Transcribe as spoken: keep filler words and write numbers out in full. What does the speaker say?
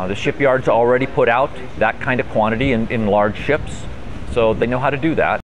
Uh, the shipyards already put out that kind of quantity in, in large ships, so they know how to do that.